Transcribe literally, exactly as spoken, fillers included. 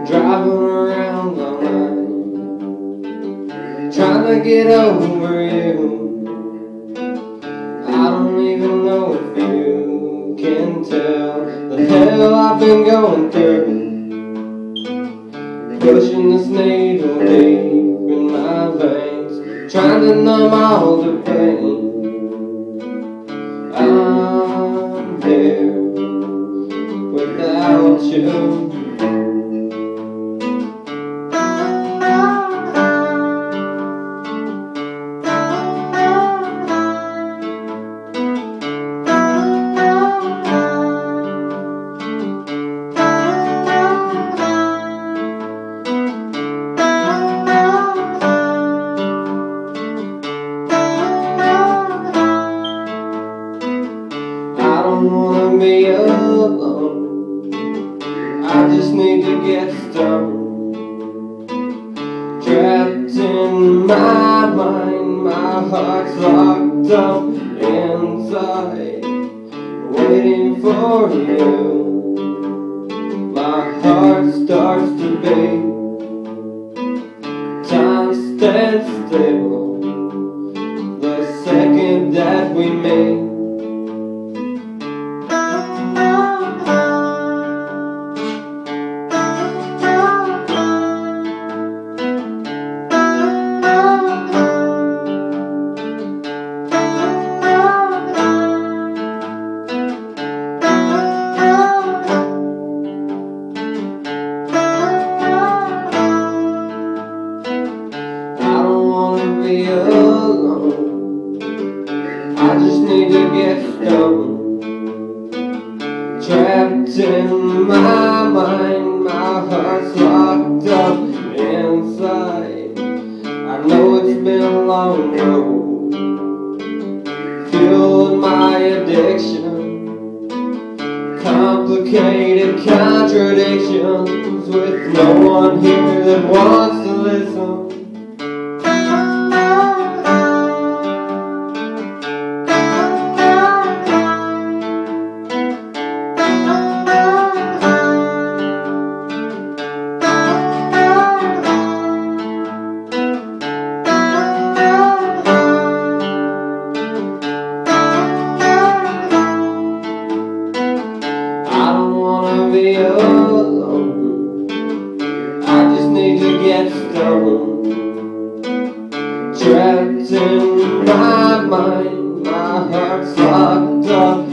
driving around all night, trying to get over you. I don't even know if you can tell the hell I've been going through, pushing this needle deep in my veins, trying to numb all the pain. I'm here without you. I don't wanna be alone, I just need to get stoned. Trapped in my mind, my heart's locked up inside, waiting for you. My heart starts to beat, time stands still the second that we meet. Be alone, I just need to get stoned. Trapped in my mind, my heart's locked up inside. I know it's been a long road, fueled my addiction, complicated contradictions, with no one here that wants to listen. Be alone, I just need to get stoned. Trapped in my mind, my heart's locked up